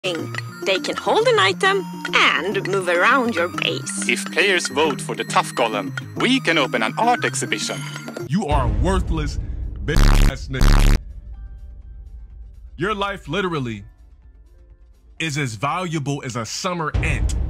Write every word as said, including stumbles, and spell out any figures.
They can hold an item and move around your base. If players vote for the Tuff Golem, we can open an art exhibition. You are a worthless bitch-ass nigga. Your life literally is as valuable as a summer ant.